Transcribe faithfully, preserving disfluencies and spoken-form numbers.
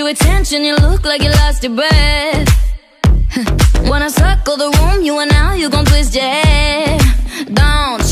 your attention, you look like you lost your breath. When I circle the room, you and now you gon' twist your head. Don't